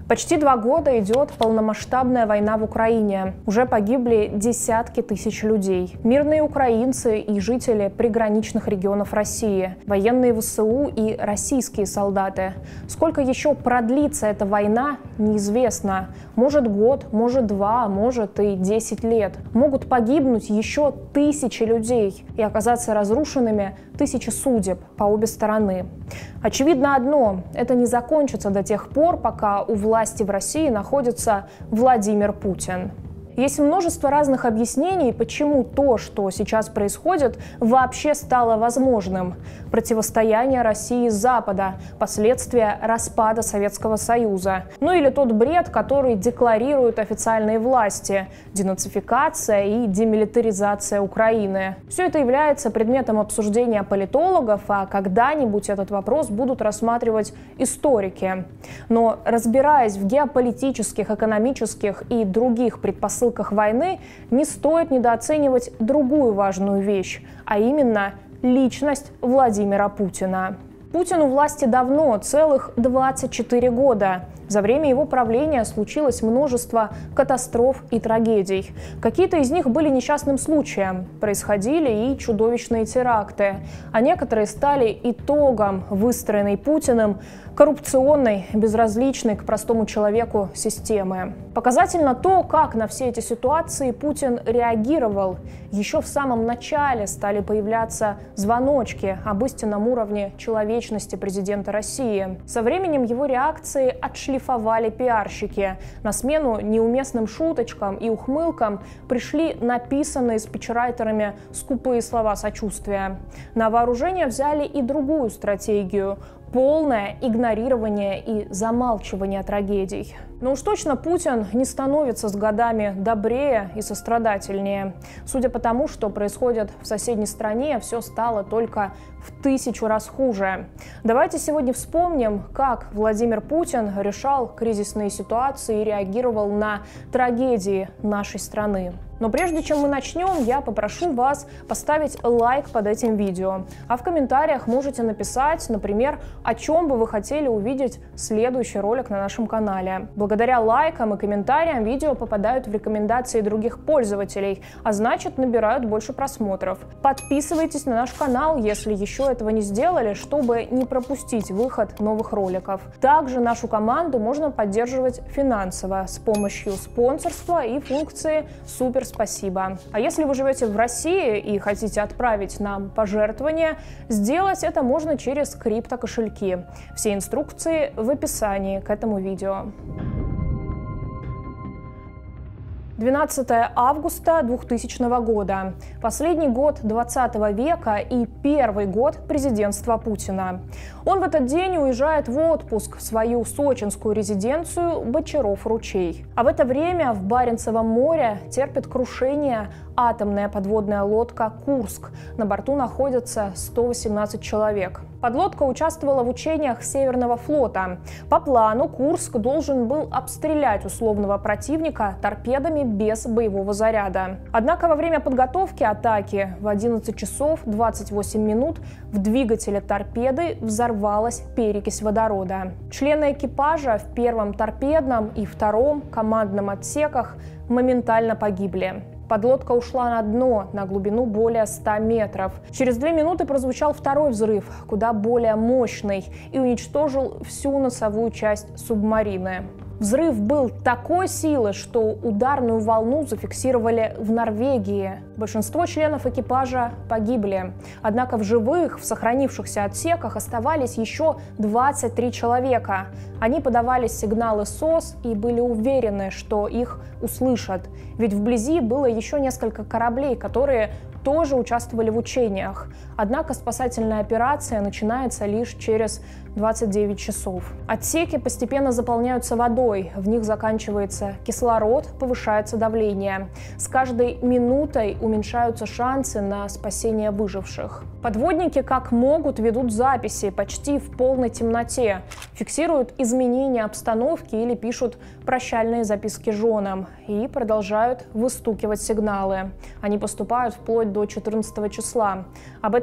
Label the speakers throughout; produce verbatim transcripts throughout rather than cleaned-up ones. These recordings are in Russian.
Speaker 1: Почти два года идет полномасштабная война в Украине. Уже погибли десятки тысяч людей. Мирные украинцы и жители приграничных регионов России, военные ВСУ и российские солдаты. Сколько еще продлится эта война, неизвестно. Может год, может два, может и десять лет. Могут погибнуть еще тысячи людей и оказаться разрушенными тысячи судеб по обе стороны. Очевидно одно – это не закончится до тех пор, пока у власти в России находится Владимир Путин. Есть множество разных объяснений, почему то, что сейчас происходит, вообще стало возможным. Противостояние России с Запада, последствия распада Советского Союза. Ну или тот бред, который декларируют официальные власти – денацификация и демилитаризация Украины. Все это является предметом обсуждения политологов, а когда-нибудь этот вопрос будут рассматривать историки. Но разбираясь в геополитических, экономических и других предпосылках войны, не стоит недооценивать другую важную вещь, а именно личность Владимира Путина. Путин у власти давно, целых двадцать четыре года. За время его правления случилось множество катастроф и трагедий. Какие-то из них были несчастным случаем. Происходили и чудовищные теракты. А некоторые стали итогом выстроенной Путиным коррупционной, безразличной к простому человеку системы. Показательно то, как на все эти ситуации Путин реагировал. Еще в самом начале стали появляться звоночки об истинном уровне человечности президента России. Со временем его реакции отшлифовали пиарщики. На смену неуместным шуточкам и ухмылкам пришли написанные спичрайтерами скупые слова сочувствия. На вооружение взяли и другую стратегию – полное игнорирование и замалчивание трагедий. Но уж точно Путин не становится с годами добрее и сострадательнее. Судя по тому, что происходит в соседней стране, все стало только в тысячу раз хуже. Давайте сегодня вспомним, как Владимир Путин решал кризисные ситуации и реагировал на трагедии нашей страны. Но прежде чем мы начнем, я попрошу вас поставить лайк под этим видео. А в комментариях можете написать, например, о чем бы вы хотели увидеть следующий ролик на нашем канале. Благодаря лайкам и комментариям видео попадают в рекомендации других пользователей, а значит набирают больше просмотров. Подписывайтесь на наш канал, если еще этого не сделали, чтобы не пропустить выход новых роликов. Также нашу команду можно поддерживать финансово с помощью спонсорства и функции «Супер спасибо». А если вы живете в России и хотите отправить нам пожертвования, сделать это можно через криптокошельки. Все инструкции в описании к этому видео. двенадцатое августа двухтысячного года. Последний год двадцатого века и первый год президентства Путина. Он в этот день уезжает в отпуск в свою сочинскую резиденцию Бочаров-Ручей. А в это время в Баренцевом море терпит крушение атомная подводная лодка «Курск». На борту находится сто восемнадцать человек. Подлодка участвовала в учениях Северного флота. По плану Курск должен был обстрелять условного противника торпедами без боевого заряда. Однако во время подготовки атаки в одиннадцать часов двадцать восемь минут в двигателе торпеды взорвалась перекись водорода. Члены экипажа в первом торпедном и втором командном отсеках моментально погибли. Подлодка ушла на дно на глубину более ста метров. Через две минуты прозвучал второй взрыв, куда более мощный, и уничтожил всю носовую часть субмарины. Взрыв был такой силы, что ударную волну зафиксировали в Норвегии. Большинство членов экипажа погибли. Однако в живых, в сохранившихся отсеках оставались еще двадцать три человека. Они подавали сигналы СОС и были уверены, что их услышат. Ведь вблизи было еще несколько кораблей, которые тоже участвовали в учениях. Однако спасательная операция начинается лишь через двадцать девять часов. Отсеки постепенно заполняются водой, в них заканчивается кислород, повышается давление. С каждой минутой уменьшаются шансы на спасение выживших. Подводники как могут ведут записи почти в полной темноте, фиксируют изменения обстановки или пишут прощальные записки женам и продолжают выстукивать сигналы. Они поступают вплоть до четырнадцатого числа. Об этом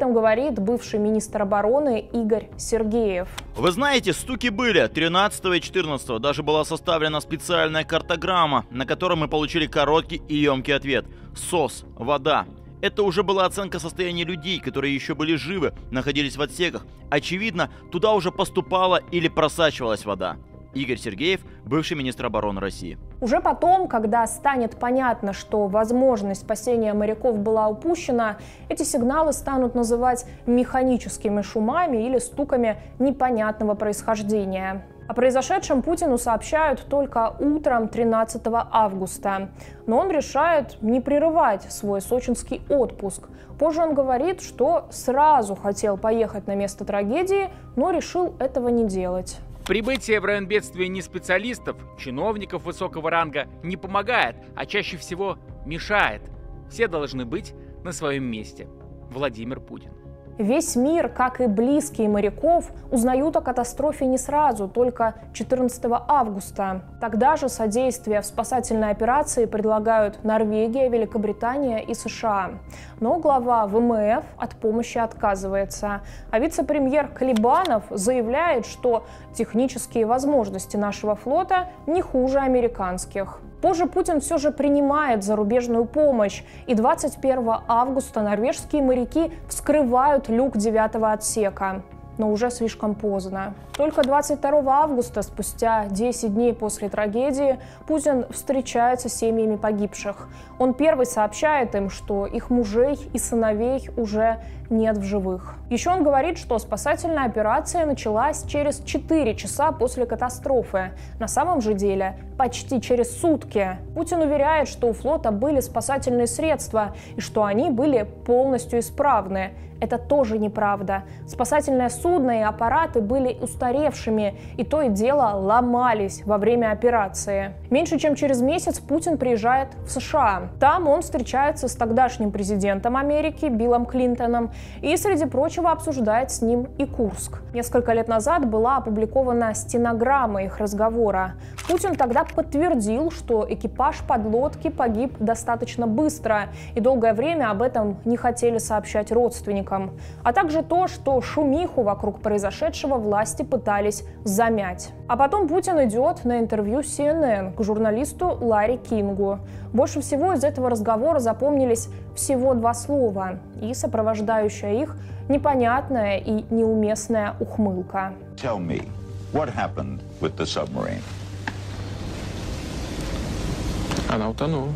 Speaker 1: этом говорит бывший министр обороны Игорь Сергеев.
Speaker 2: Вы знаете, стуки были. тринадцатого и четырнадцатого даже была составлена специальная картограмма, на которой мы получили короткий и емкий ответ. СОС, вода. Это уже была оценка состояния людей, которые еще были живы, находились в отсеках. Очевидно, туда уже поступала или просачивалась вода. Игорь Сергеев, бывший министр обороны России.
Speaker 1: Уже потом, когда станет понятно, что возможность спасения моряков была упущена, эти сигналы станут называть механическими шумами или стуками непонятного происхождения. О произошедшем Путину сообщают только утром тринадцатого августа. Но он решает не прерывать свой сочинский отпуск. Позже он говорит, что сразу хотел поехать на место трагедии, но решил этого не делать.
Speaker 3: Прибытие в район бедствия не специалистов, чиновников высокого ранга не помогает, а чаще всего мешает. Все должны быть на своем месте. Владимир Путин.
Speaker 1: Весь мир, как и близкие моряков, узнают о катастрофе не сразу, только четырнадцатого августа. Тогда же содействие в спасательной операции предлагают Норвегия, Великобритания и США. Но глава ВМФ от помощи отказывается. А вице-премьер Клебанов заявляет, что технические возможности нашего флота не хуже американских. Позже Путин все же принимает зарубежную помощь, и двадцать первого августа норвежские моряки вскрывают люк девятого отсека. Но уже слишком поздно. Только двадцать второго августа, спустя десять дней после трагедии, Путин встречается с семьями погибших. Он первый сообщает им, что их мужей и сыновей уже нет в живых. Еще он говорит, что спасательная операция началась через четыре часа после катастрофы. На самом же деле почти через сутки. Путин уверяет, что у флота были спасательные средства и что они были полностью исправны. Это тоже неправда. Спасательное судно и аппараты были устаревшими, и то и дело ломались во время операции. Меньше чем через месяц Путин приезжает в США. Там он встречается с тогдашним президентом Америки Биллом Клинтоном и, среди прочего, обсуждает с ним и Курск. Несколько лет назад была опубликована стенограмма их разговора. Путин тогда подтвердил, что экипаж подлодки погиб достаточно быстро, и долгое время об этом не хотели сообщать родственникам. А также то, что шумиху вокруг произошедшего власти пытались замять. А потом Путин идет на интервью си эн эн к журналисту Ларри Кингу. Больше всего из этого разговора запомнились всего два слова и сопровождающая их непонятная и неуместная ухмылка.
Speaker 4: Tell me, what happened with the submarine?
Speaker 5: Она утонула.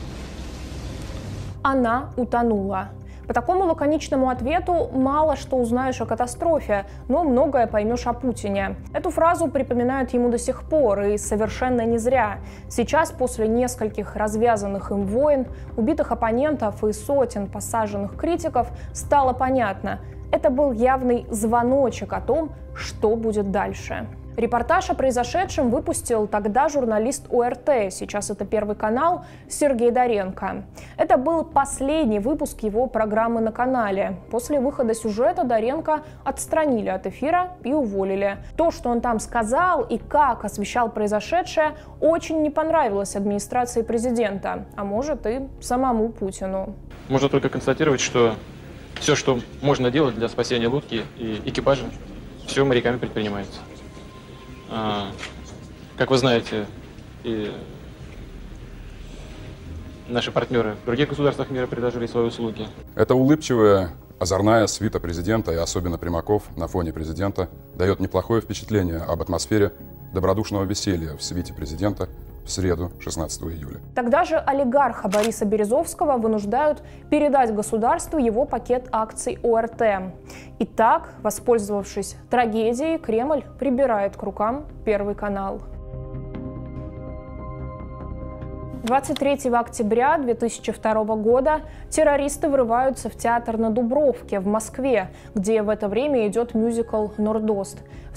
Speaker 1: Она утонула. По такому лаконичному ответу мало что узнаешь о катастрофе, но многое поймешь о Путине. Эту фразу припоминают ему до сих пор, и совершенно не зря. Сейчас, после нескольких развязанных им войн, убитых оппонентов и сотен посаженных критиков, стало понятно – это был явный звоночек о том, что будет дальше. Репортаж о произошедшем выпустил тогда журналист о эр тэ, сейчас это Первый канал, Сергей Доренко. Это был последний выпуск его программы на канале. После выхода сюжета Доренко отстранили от эфира и уволили. То, что он там сказал и как освещал произошедшее, очень не понравилось администрации президента, а может и самому Путину.
Speaker 5: Можно только констатировать, что все, что можно делать для спасения лодки и экипажа, все моряками предпринимается. А, как вы знаете, и наши партнеры в других государствах мира предложили свои услуги.
Speaker 6: Эта улыбчивая, озорная свита президента, и особенно Примаков на фоне президента, дает неплохое впечатление об атмосфере добродушного веселья в свите президента в среду, шестнадцатого июля.
Speaker 1: Тогда же олигарха Бориса Березовского вынуждают передать государству его пакет акций о эр тэ. И так, воспользовавшись трагедией, Кремль прибирает к рукам Первый канал. двадцать третьего октября две тысячи второго года террористы врываются в театр на Дубровке в Москве, где в это время идет мюзикл «Нордост». В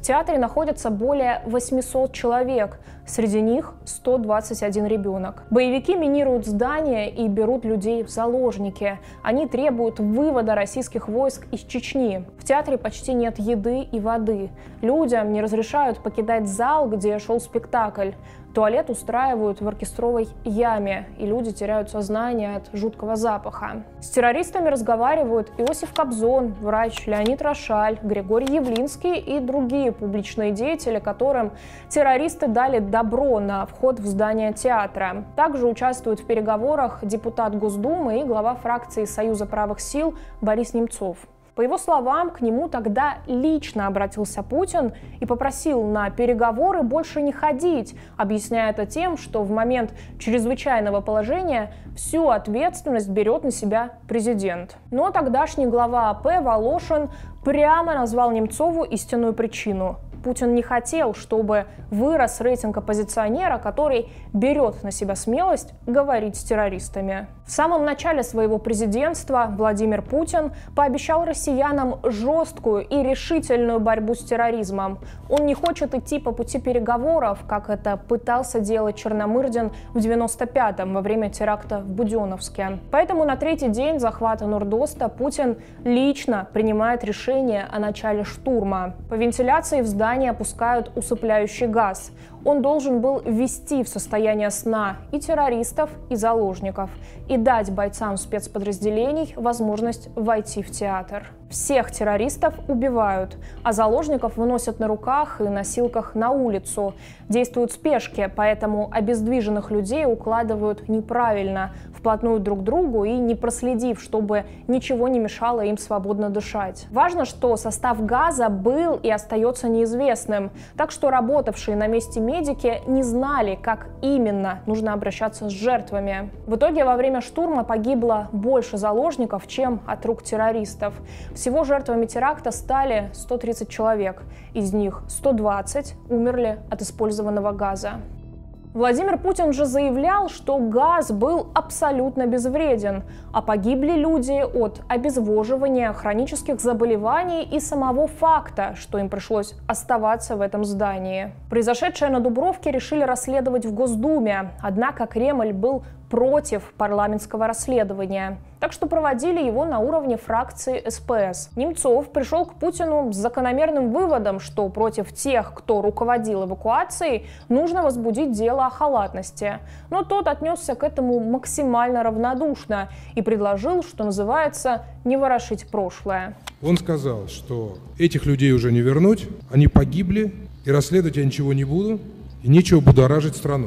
Speaker 1: В театре находится более восьмисот человек, среди них сто двадцать один ребенок. Боевики минируют здания и берут людей в заложники. Они требуют вывода российских войск из Чечни. В театре почти нет еды и воды. Людям не разрешают покидать зал, где шел спектакль. Туалет устраивают в оркестровой яме, и люди теряют сознание от жуткого запаха. С террористами разговаривают Иосиф Кобзон, врач Леонид Рошаль, Григорий Явлинский и другие публичные деятели, которым террористы дали добро на вход в здание театра. Также участвуют в переговорах депутат Госдумы и глава фракции Союза правых сил Борис Немцов. По его словам, к нему тогда лично обратился Путин и попросил на переговоры больше не ходить, объясняя это тем, что в момент чрезвычайного положения всю ответственность берет на себя президент. Но тогдашний глава АП Волошин прямо назвал Немцову истинную причину. Путин не хотел, чтобы вырос рейтинг оппозиционера, который берет на себя смелость говорить с террористами. В самом начале своего президентства Владимир Путин пообещал россиянам жесткую и решительную борьбу с терроризмом. Он не хочет идти по пути переговоров, как это пытался делать Черномырдин в девяносто пятом во время теракта в Буденновске. Поэтому на третий день захвата Нордоста Путин лично принимает решение о начале штурма. По вентиляции в здании опускают усыпляющий газ. Он должен был ввести в состояние сна и террористов, и заложников, и дать бойцам спецподразделений возможность войти в театр. Всех террористов убивают, а заложников выносят на руках и носилках на улицу. Действуют в спешке, поэтому обездвиженных людей укладывают неправильно, вплотную друг к другу и не проследив, чтобы ничего не мешало им свободно дышать. Важно, что состав газа был и остается неизвестным, так что работавшие на месте медики не знали, как именно нужно обращаться с жертвами. В итоге во время штурма погибло больше заложников, чем от рук террористов. Всего жертвами теракта стали сто тридцать человек, из них сто двадцать умерли от использованного газа. Владимир Путин же заявлял, что газ был абсолютно безвреден, а погибли люди от обезвоживания, хронических заболеваний и самого факта, что им пришлось оставаться в этом здании. Произошедшее на Дубровке решили расследовать в Госдуме, однако Кремль был против парламентского расследования, так что проводили его на уровне фракции СПС. Немцов пришел к Путину с закономерным выводом, что против тех, кто руководил эвакуацией, нужно возбудить дело о халатности. Но тот отнесся к этому максимально равнодушно и предложил, что называется, не ворошить прошлое.
Speaker 7: Он сказал, что этих людей уже не вернуть, они погибли, и расследовать я ничего не буду, и нечего будоражить страну.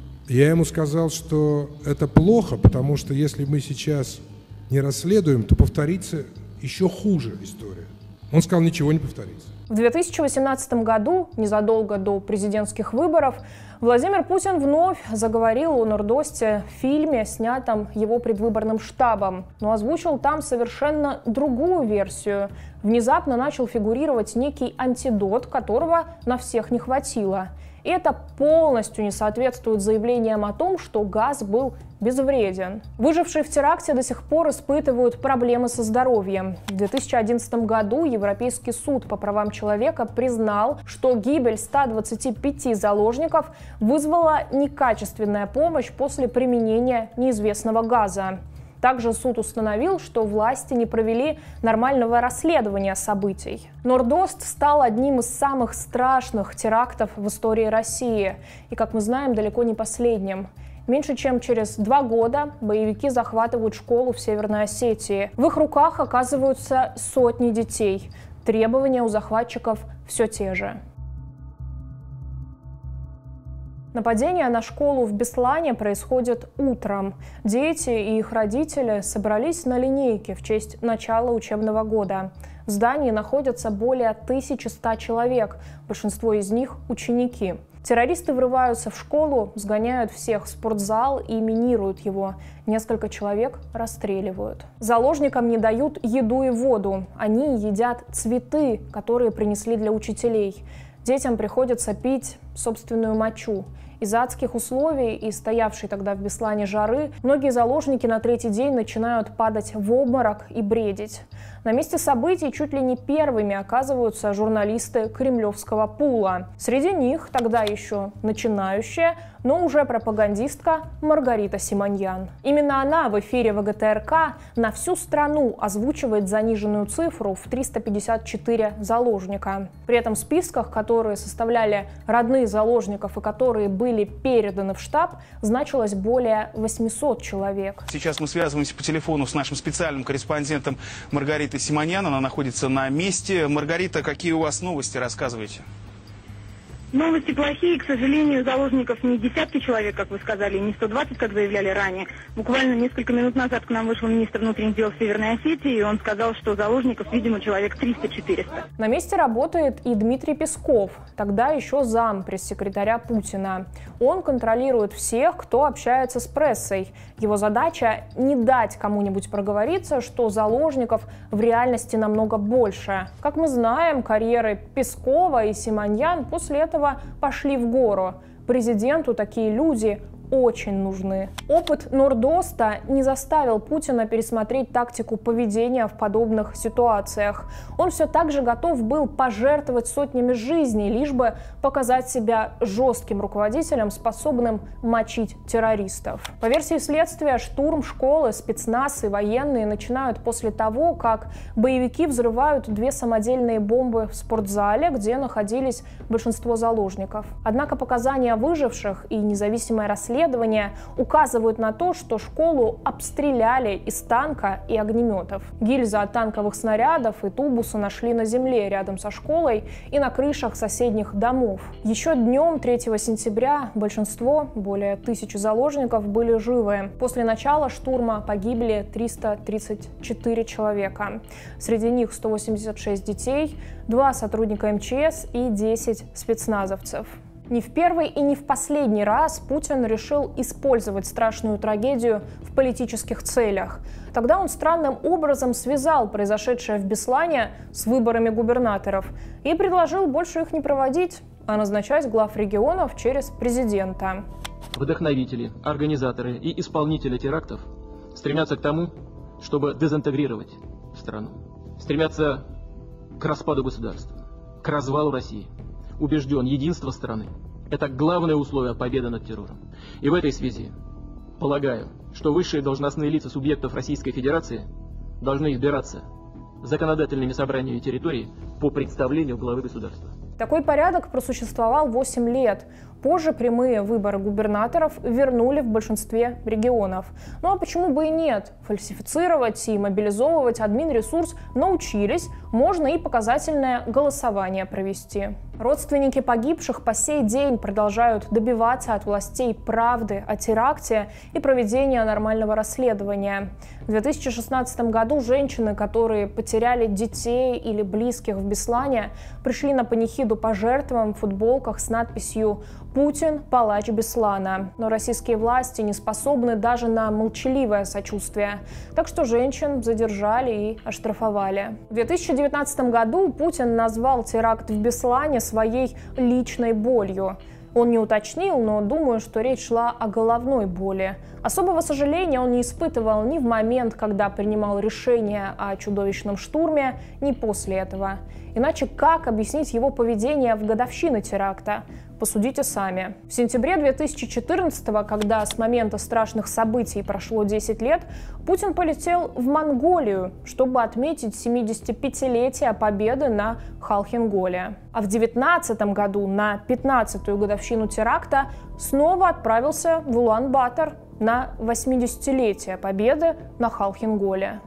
Speaker 7: Я ему сказал, что это плохо, потому что если мы сейчас не расследуем, то повторится еще хуже история. Он сказал, ничего не повторится.
Speaker 1: В две тысячи восемнадцатом году, незадолго до президентских выборов, Владимир Путин вновь заговорил о Нордосте в фильме, снятом его предвыборным штабом, но озвучил там совершенно другую версию. Внезапно начал фигурировать некий антидот, которого на всех не хватило. И это полностью не соответствует заявлениям о том, что газ был безвреден. Выжившие в теракте до сих пор испытывают проблемы со здоровьем. В две тысячи одиннадцатом году Европейский суд по правам человека признал, что гибель ста двадцати пяти заложников вызвала некачественная помощь после применения неизвестного газа. Также суд установил, что власти не провели нормального расследования событий. Нордост стал одним из самых страшных терактов в истории России. И, как мы знаем, далеко не последним. Меньше чем через два года боевики захватывают школу в Северной Осетии. В их руках оказываются сотни детей. Требования у захватчиков все те же. Нападение на школу в Беслане происходит утром. Дети и их родители собрались на линейке в честь начала учебного года. В здании находятся более тысячи ста человек, большинство из них – ученики. Террористы врываются в школу, сгоняют всех в спортзал и минируют его. Несколько человек расстреливают. Заложникам не дают еду и воду. Они едят цветы, которые принесли для учителей. Детям приходится пить собственную мочу. Из-за адских условий и стоявшей тогда в Беслане жары многие заложники на третий день начинают падать в обморок и бредить. На месте событий чуть ли не первыми оказываются журналисты кремлевского пула. Среди них тогда еще начинающая, но уже пропагандистка Маргарита Симоньян. Именно она в эфире ВГТРК на всю страну озвучивает заниженную цифру в триста пятьдесят четыре заложника. При этом в списках, которые составляли родные заложников и которые были переданы в штаб, значилось более восьмисот человек.
Speaker 8: Сейчас мы связываемся по телефону с нашим специальным корреспондентом Маргаритой Симоньян. Она находится на месте. Маргарита, какие у вас новости? Рассказывайте.
Speaker 9: Новости плохие, к сожалению, заложников не десятки человек, как вы сказали, не сто двадцать, как заявляли ранее. Буквально несколько минут назад к нам вышел министр внутренних дел Северной Осетии, и он сказал, что заложников, видимо, человек триста-четыреста.
Speaker 1: На месте работает и Дмитрий Песков, тогда еще зам пресс-секретаря Путина. Он контролирует всех, кто общается с прессой. Его задача – не дать кому-нибудь проговориться, что заложников в реальности намного больше. Как мы знаем, карьеры Пескова и Симоньян после этого пошли в гору. Президенту такие люди очень нужны. Опыт Нордоста не заставил Путина пересмотреть тактику поведения в подобных ситуациях. Он все так же готов был пожертвовать сотнями жизней, лишь бы показать себя жестким руководителем, способным мочить террористов. По версии следствия, штурм школы, спецназ и военные начинают после того, как боевики взрывают две самодельные бомбы в спортзале, где находились большинство заложников. Однако показания выживших и независимое расследование указывают на то, что школу обстреляли из танка и огнеметов. Гильзы от танковых снарядов и тубусы нашли на земле рядом со школой и на крышах соседних домов. Еще днем третьего сентября большинство, более тысячи заложников, были живы. После начала штурма погибли триста тридцать четыре человека. Среди них сто восемьдесят шесть детей, два сотрудника эм че эс и десять спецназовцев. Не в первый и не в последний раз Путин решил использовать страшную трагедию в политических целях. Тогда он странным образом связал произошедшее в Беслане с выборами губернаторов и предложил больше их не проводить, а назначать глав регионов через президента.
Speaker 10: Вдохновители, организаторы и исполнители терактов стремятся к тому, чтобы дезинтегрировать страну, стремятся к распаду государства, к развалу России. Убежден, единство страны – это главное условие победы над террором. И в этой связи полагаю, что высшие должностные лица субъектов Российской Федерации должны избираться законодательными собраниями территории по представлению главы государства.
Speaker 1: Такой порядок просуществовал восемь лет. Позже прямые выборы губернаторов вернули в большинстве регионов. Ну а почему бы и нет? Фальсифицировать и мобилизовывать админресурс научились, можно и показательное голосование провести. Родственники погибших по сей день продолжают добиваться от властей правды о теракте и проведения нормального расследования. В две тысячи шестнадцатом году женщины, которые потеряли детей или близких в Беслане, пришли на панихиду по жертвам в футболках с надписью «Путин – палач Беслана». Но российские власти не способны даже на молчаливое сочувствие. Так что женщин задержали и оштрафовали. В две тысячи девятнадцатом году Путин назвал теракт в Беслане своей личной болью. Он не уточнил, но думаю, что речь шла о головной боли. Особого сожаления он не испытывал ни в момент, когда принимал решение о чудовищном штурме, ни после этого. Иначе как объяснить его поведение в годовщину теракта? Посудите сами. В сентябре две тысячи четырнадцатого, когда с момента страшных событий прошло десять лет, Путин полетел в Монголию, чтобы отметить семидесятипятилетие победы на Халхин-Голе. А в две тысячи девятнадцатом году, на пятнадцатую годовщину теракта, снова отправился в Улан-Батор на восьмидесятилетие победы на Халхин-Голе.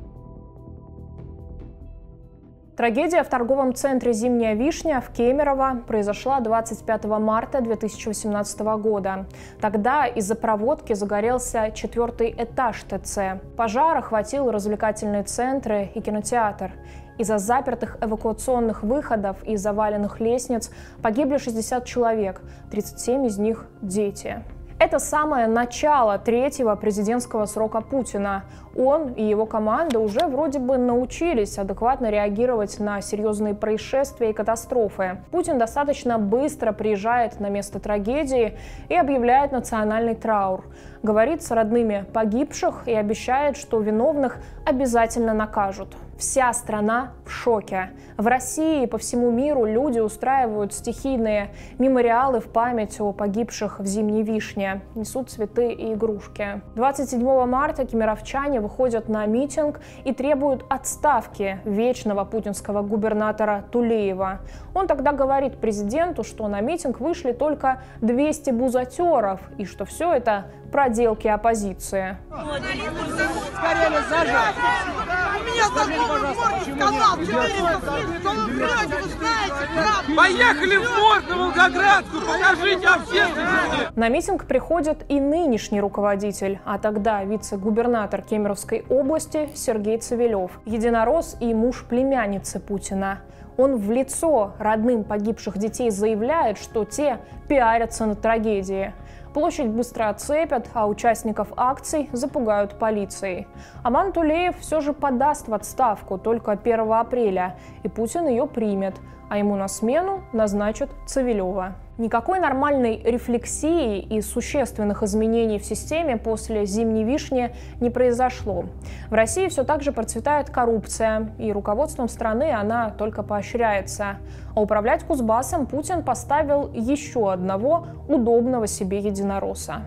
Speaker 1: Трагедия в торговом центре «Зимняя вишня» в Кемерово произошла двадцать пятого марта две тысячи восемнадцатого года. Тогда из-за проводки загорелся четвертый этаж ТЦ. Пожар охватил развлекательные центры и кинотеатр. Из-за запертых эвакуационных выходов и заваленных лестниц погибли шестьдесят человек, тридцать семь из них – дети. Это самое начало третьего президентского срока Путина. Он и его команда уже вроде бы научились адекватно реагировать на серьезные происшествия и катастрофы. Путин достаточно быстро приезжает на место трагедии и объявляет национальный траур. Говорит с родными погибших и обещает, что виновных обязательно накажут. Вся страна в шоке. В России и по всему миру люди устраивают стихийные мемориалы в память о погибших в Зимней Вишне, несут цветы и игрушки. двадцать седьмого марта кемеровчане выходят на митинг и требуют отставки вечного путинского губернатора Тулеева. Он тогда говорит президенту, что на митинг вышли только двести бузатеров и что все это проделки оппозиции.
Speaker 11: Скорее зажать. У меня знакомый в морге сказал, что вы знаете, поехали в морг на Волгоградскую, покажите общественности.
Speaker 1: На митинг приходит и нынешний руководитель, а тогда вице-губернатор Кемеровской области Сергей Цивилев, единорос и муж племянницы Путина. Он в лицо родным погибших детей заявляет, что те пиарятся на трагедии. Площадь быстро оцепят, а участников акций запугают полицией. Аман Тулеев все же подаст в отставку только первого апреля, и Путин ее примет, а ему на смену назначат Цивилева. Никакой нормальной рефлексии и существенных изменений в системе после Зимней Вишни не произошло. В России все так же процветает коррупция, и руководством страны она только поощряется. А управлять Кузбассом Путин поставил еще одного удобного себе единоросса.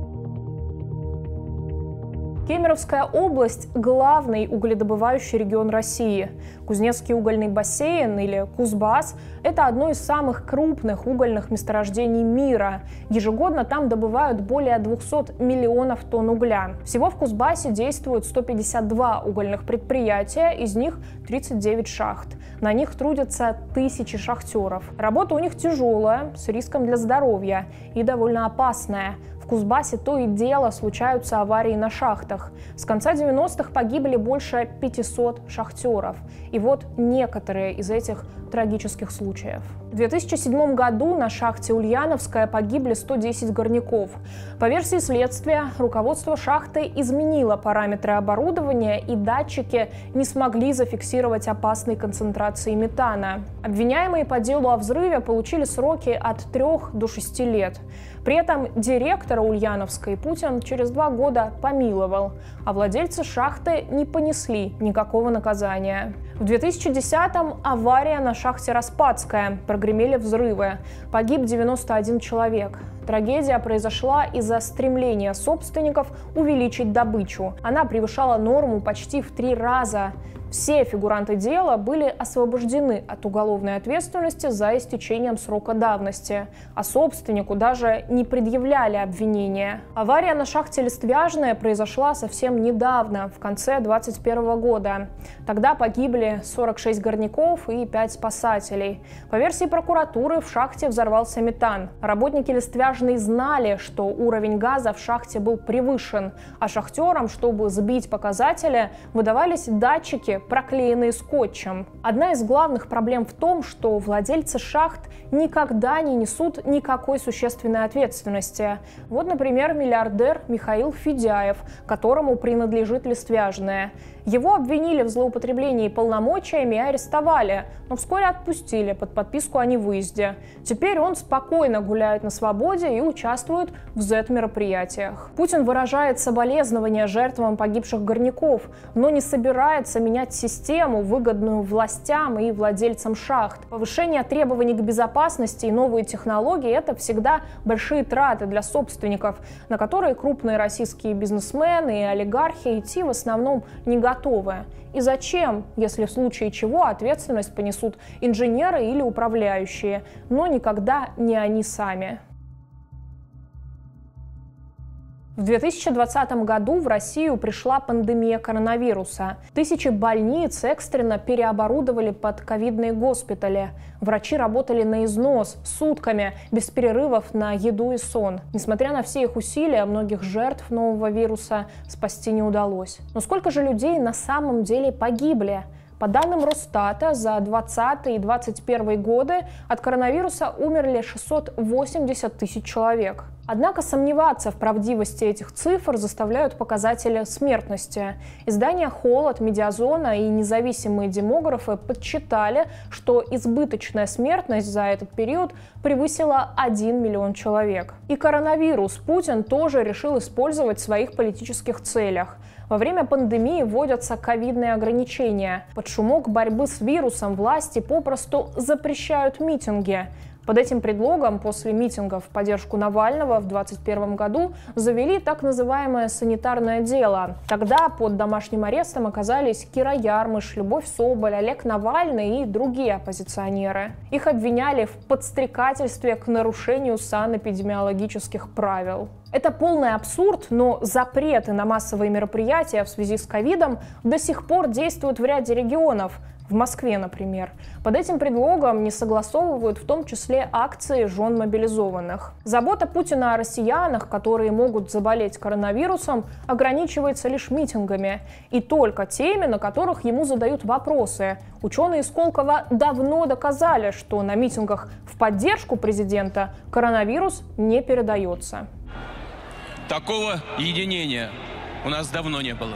Speaker 1: Кемеровская область – главный угледобывающий регион России. Кузнецкий угольный бассейн или Кузбасс – это одно из самых крупных угольных месторождений мира. Ежегодно там добывают более двухсот миллионов тонн угля. Всего в Кузбассе действуют сто пятьдесят два угольных предприятия, из них тридцать девять шахт. На них трудятся тысячи шахтеров. Работа у них тяжелая, с риском для здоровья и довольно опасная. В Кузбассе то и дело случаются аварии на шахтах. С конца девяностых погибли больше пятисот шахтеров. И вот некоторые из этих трагических случаев. В две тысячи седьмом году на шахте Ульяновская погибли сто десять горняков. По версии следствия, руководство шахты изменило параметры оборудования, и датчики не смогли зафиксировать опасной концентрации метана. Обвиняемые по делу о взрыве получили сроки от трёх до шести лет. При этом директора Ульяновской Путин через два года помиловал, а владельцы шахты не понесли никакого наказания. В две тысячи десятом авария на шахте Распадская, прогремели взрывы, погиб девяносто один человек. Трагедия произошла из-за стремления собственников увеличить добычу. Она превышала норму почти в три раза. Все фигуранты дела были освобождены от уголовной ответственности за истечением срока давности, а собственнику даже не предъявляли обвинения. Авария на шахте Листвяжная произошла совсем недавно, в конце двадцать первого года. Тогда погибли сорок шесть горняков и пять спасателей. По версии прокуратуры, в шахте взорвался метан. Работники Листвяжной знали, что уровень газа в шахте был превышен, а шахтерам, чтобы сбить показатели, выдавались датчики, проклеенные скотчем. Одна из главных проблем в том, что владельцы шахт никогда не несут никакой существенной ответственности. Вот, например, миллиардер Михаил Федяев, которому принадлежит Листвяжная. Его обвинили в злоупотреблении полномочиями и арестовали, но вскоре отпустили под подписку о невыезде. Теперь он спокойно гуляет на свободе и участвует в зет-мероприятиях. Путин выражает соболезнования жертвам погибших горняков, но не собирается менять систему, выгодную властям и владельцам шахт. Повышение требований к безопасности и новые технологии – это всегда большие траты для собственников, на которые крупные российские бизнесмены и олигархи идти в основном не готовы. Готовы. И зачем, если в случае чего ответственность понесут инженеры или управляющие, но никогда не они сами. В две тысячи двадцатом году в Россию пришла пандемия коронавируса. Тысячи больниц экстренно переоборудовали под ковидные госпитали. Врачи работали на износ, сутками, без перерывов на еду и сон. Несмотря на все их усилия, многих жертв нового вируса спасти не удалось. Но сколько же людей на самом деле погибли? По данным Росстата, за двадцатый и двадцать первый годы от коронавируса умерли шестьсот восемьдесят тысяч человек. Однако сомневаться в правдивости этих цифр заставляют показатели смертности. Издания «Холод», «Медиазона» и независимые демографы подсчитали, что избыточная смертность за этот период превысила один миллион человек. И коронавирус Путин тоже решил использовать в своих политических целях. Во время пандемии вводятся ковидные ограничения. Под шумок борьбы с вирусом власти попросту запрещают митинги. Под этим предлогом после митингов в поддержку Навального в двадцать первом году завели так называемое санитарное дело. Тогда под домашним арестом оказались Кира Ярмыш, Любовь Соболь, Олег Навальный и другие оппозиционеры. Их обвиняли в подстрекательстве к нарушению санэпидемиологических правил. Это полный абсурд, но запреты на массовые мероприятия в связи с ковидом до сих пор действуют в ряде регионов. В Москве, например. Под этим предлогом не согласовывают в том числе акции жен мобилизованных. Забота Путина о россиянах, которые могут заболеть коронавирусом, ограничивается лишь митингами. И только теми, на которых ему задают вопросы. Ученые из Сколково давно доказали, что на митингах в поддержку президента коронавирус не передается.
Speaker 12: Такого единения у нас давно не было.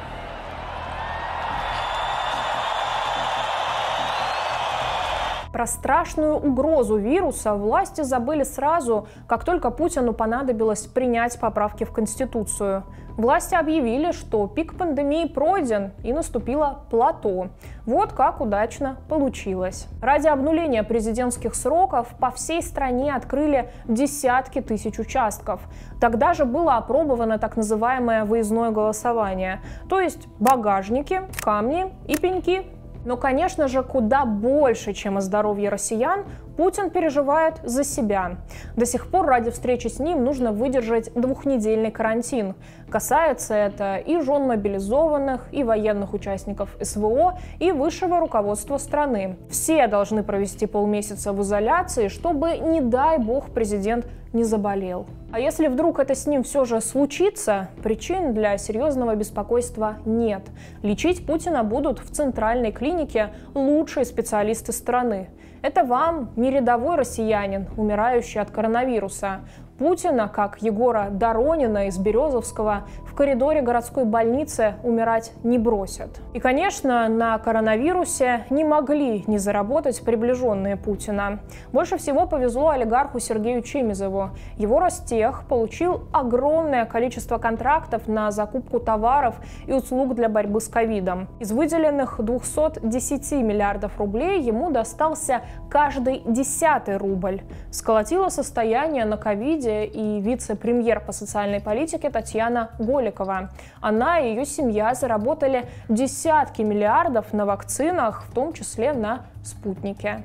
Speaker 1: Про страшную угрозу вируса власти забыли сразу, как только Путину понадобилось принять поправки в Конституцию. Власти объявили, что пик пандемии пройден и наступило плато. Вот как удачно получилось. Ради обнуления президентских сроков по всей стране открыли десятки тысяч участков. Тогда же было опробовано так называемое выездное голосование, то есть багажники, камни и пеньки. Но, конечно же, куда больше, чем о здоровье россиян, Путин переживает за себя. До сих пор ради встречи с ним нужно выдержать двухнедельный карантин. Касается это и жен мобилизованных, и военных участников СВО, и высшего руководства страны. Все должны провести полмесяца в изоляции, чтобы, не дай бог, президент не заболел. А если вдруг это с ним все же случится, причин для серьезного беспокойства нет. Лечить Путина будут в центральной клинике лучшие специалисты страны. Это вам не рядовой россиянин, умирающий от коронавируса. Путина, как Егора Доронина из Березовского, в коридоре городской больницы умирать не бросят. И, конечно, на коронавирусе не могли не заработать приближенные Путина. Больше всего повезло олигарху Сергею Чемизову. Его Ростех получил огромное количество контрактов на закупку товаров и услуг для борьбы с ковидом. Из выделенных двухсот десяти миллиардов рублей ему достался каждый десятый рубль. Сколотило состояние на ковиде и вице-премьер по социальной политике Татьяна Голикова. Она и ее семья заработали десятки миллиардов на вакцинах, в том числе на спутнике.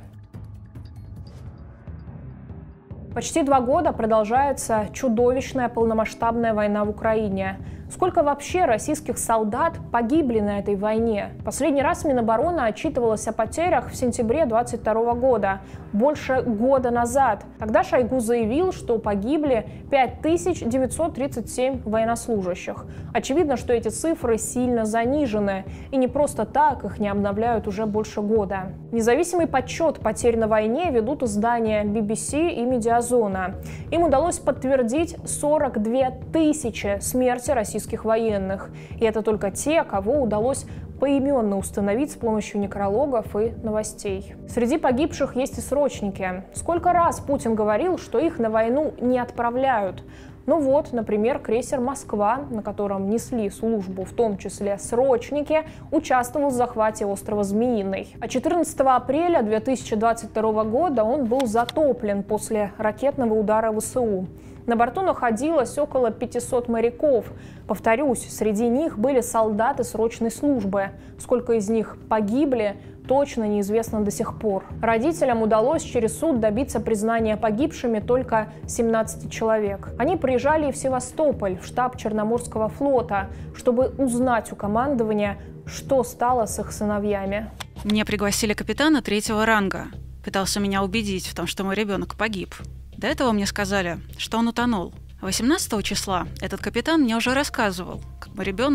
Speaker 1: Почти два года продолжается чудовищная полномасштабная война в Украине. Сколько вообще российских солдат погибли на этой войне? Последний раз Минобороны отчитывалась о потерях в сентябре две тысячи двадцать второго года, больше года назад. Тогда Шойгу заявил, что погибли пять тысяч девятьсот тридцать семь военнослужащих. Очевидно, что эти цифры сильно занижены, и не просто так их не обновляют уже больше года. Независимый подсчет потерь на войне ведут издания би би си и Медиазона. Им удалось подтвердить сорок две тысячи смерти российских военных. И это только те, кого удалось поименно установить с помощью некрологов и новостей. Среди погибших есть и срочники. Сколько раз Путин говорил, что их на войну не отправляют? Ну вот, например, крейсер «Москва», на котором несли службу, в том числе срочники, участвовал в захвате острова Змеиный. А четырнадцатого апреля две тысячи двадцать второго года он был затоплен после ракетного удара ВСУ. На борту находилось около пятисот моряков. Повторюсь, среди них были солдаты срочной службы. Сколько из них погибли, точно неизвестно до сих пор. Родителям удалось через суд добиться признания погибшими только семнадцати человек. Они приезжали в Севастополь, в штаб Черноморского флота, чтобы узнать у командования, что стало с их сыновьями.
Speaker 13: Мне пригласили капитана третьего ранга. Пытался меня убедить в том, что мой ребенок погиб. До этого мне сказали, что он утонул. восемнадцатого числа этот капитан мне уже рассказывал, как мой ребенок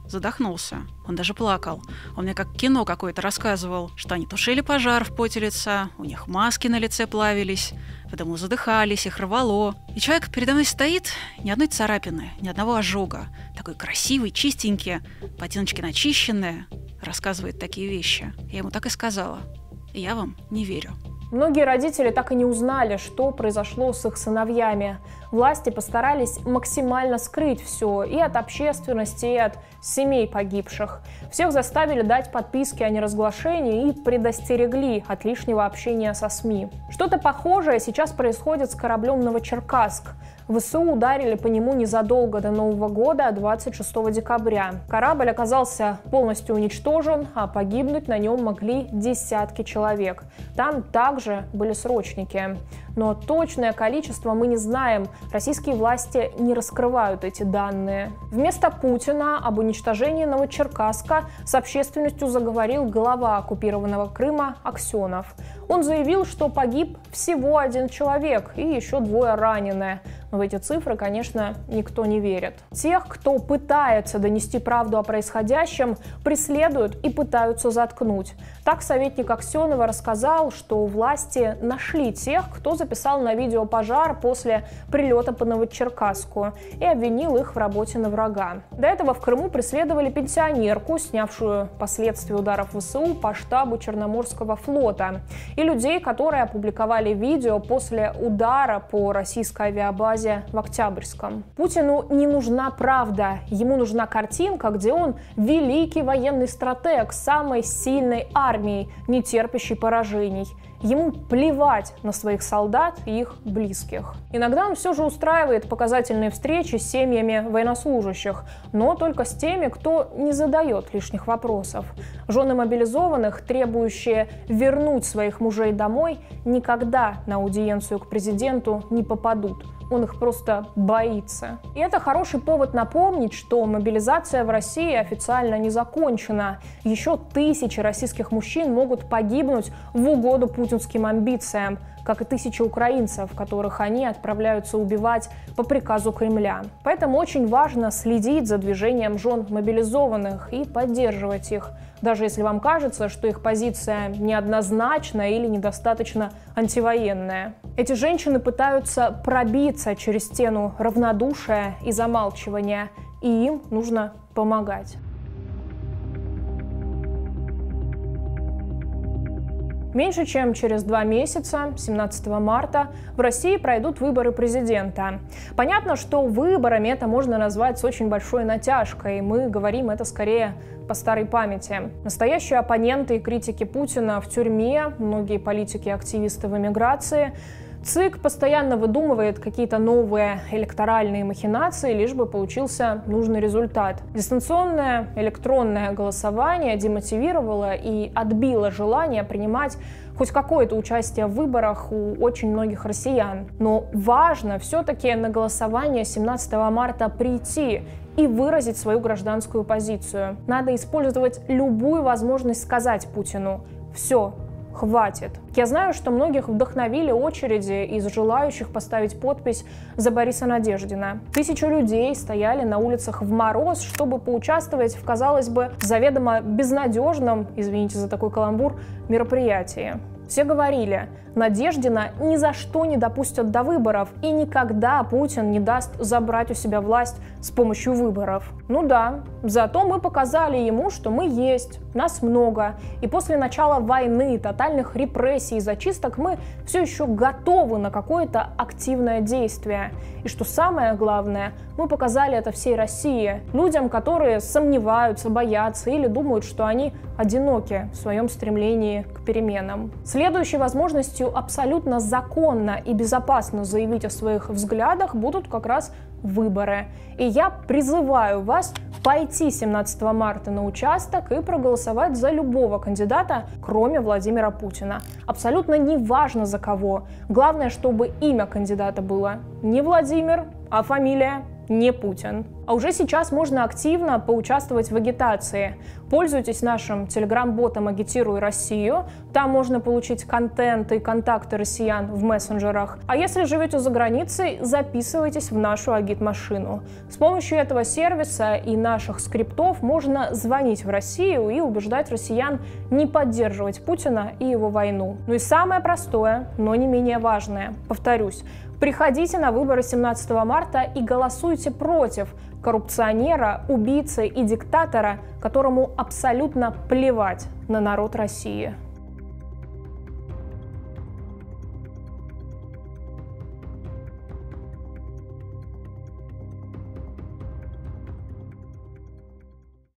Speaker 13: задохнулся. Он даже плакал. Он мне как кино какое-то рассказывал, что они тушили пожар в поте лица, у них маски на лице плавились, в дыму задыхались, их рвало. И человек передо мной стоит, ни одной царапины, ни одного ожога. Такой красивый, чистенький, ботиночки начищенные, рассказывает такие вещи. Я ему так и сказала. Я вам не верю.
Speaker 1: Многие родители так и не узнали, что произошло с их сыновьями. Власти постарались максимально скрыть все и от общественности, и от семей погибших. Всех заставили дать подписки о неразглашении и предостерегли от лишнего общения со СМИ. Что-то похожее сейчас происходит с кораблем «Новочеркасск». ВСУ ударили по нему незадолго до Нового года, двадцать шестого декабря. Корабль оказался полностью уничтожен, а погибнуть на нем могли десятки человек. Там также были срочники. Но точное количество мы не знаем. Российские власти не раскрывают эти данные. Вместо Путина об уничтожении Новочеркасска с общественностью заговорил глава оккупированного Крыма Аксенов. Он заявил, что погиб всего один человек и еще двое ранены. Но в эти цифры, конечно, никто не верит. Тех, кто пытается донести правду о происходящем, преследуют и пытаются заткнуть. Так советник Аксенова рассказал, что власти нашли тех, кто записал на видео пожар после прилета по Новочеркасску, и обвинил их в работе на врага. До этого в Крыму преследовали пенсионерку, снявшую последствия ударов ВСУ по штабу Черноморского флота, и людей, которые опубликовали видео после удара по российской авиабазе в Октябрьском. Путину не нужна правда, ему нужна картинка, где он великий военный стратег с самой сильной армией, не терпящей поражений. Ему плевать на своих солдат и их близких. Иногда он все же устраивает показательные встречи с семьями военнослужащих, но только с теми, кто не задает лишних вопросов. Жены мобилизованных, требующие вернуть своих мужей домой, никогда на аудиенцию к президенту не попадут. Он их просто боится. И это хороший повод напомнить, что мобилизация в России официально не закончена. Еще тысячи российских мужчин могут погибнуть в угоду путинским амбициям, как и тысячи украинцев, которых они отправляются убивать по приказу Кремля. Поэтому очень важно следить за движением жен мобилизованных и поддерживать их, даже если вам кажется, что их позиция неоднозначна или недостаточно антивоенная. Эти женщины пытаются пробиться через стену равнодушия и замалчивания, и им нужно помогать. Меньше чем через два месяца, семнадцатого марта, в России пройдут выборы президента. Понятно, что выборами это можно назвать с очень большой натяжкой. Мы говорим это скорее по старой памяти. Настоящие оппоненты и критики Путина в тюрьме, многие политики и активисты в эмиграции. ЦИК постоянно выдумывает какие-то новые электоральные махинации, лишь бы получился нужный результат. Дистанционное электронное голосование демотивировало и отбило желание принимать хоть какое-то участие в выборах у очень многих россиян. Но важно все-таки на голосование семнадцатого марта прийти и выразить свою гражданскую позицию. Надо использовать любую возможность сказать Путину: «Все, хватит». Я знаю, что многих вдохновили очереди из желающих поставить подпись за Бориса Надеждина. Тысячи людей стояли на улицах в мороз, чтобы поучаствовать в, казалось бы, заведомо безнадежном, извините за такой каламбур, мероприятии. Все говорили: Надеждина ни за что не допустят до выборов, и никогда Путин не даст забрать у себя власть с помощью выборов. Ну да, зато мы показали ему, что мы есть, нас много, и после начала войны, тотальных репрессий и зачисток мы все еще готовы на какое-то активное действие. И что самое главное, мы показали это всей России, людям, которые сомневаются, боятся или думают, что они одиноки в своем стремлении к переменам. Следующей возможностью абсолютно законно и безопасно заявить о своих взглядах будут как раз выборы. И я призываю вас пойти семнадцатого марта на участок и проголосовать за любого кандидата, кроме Владимира Путина. Абсолютно не важно за кого. Главное, чтобы имя кандидата было не Владимир, а фамилия не Путин. А уже сейчас можно активно поучаствовать в агитации. Пользуйтесь нашим телеграм-ботом «Агитируй Россию». Там можно получить контент и контакты россиян в мессенджерах. А если живете за границей, записывайтесь в нашу агитмашину. С помощью этого сервиса и наших скриптов можно звонить в Россию и убеждать россиян не поддерживать Путина и его войну. Ну и самое простое, но не менее важное. Повторюсь, приходите на выборы семнадцатого марта и голосуйте против коррупционера, убийцы и диктатора, которому абсолютно плевать на народ России.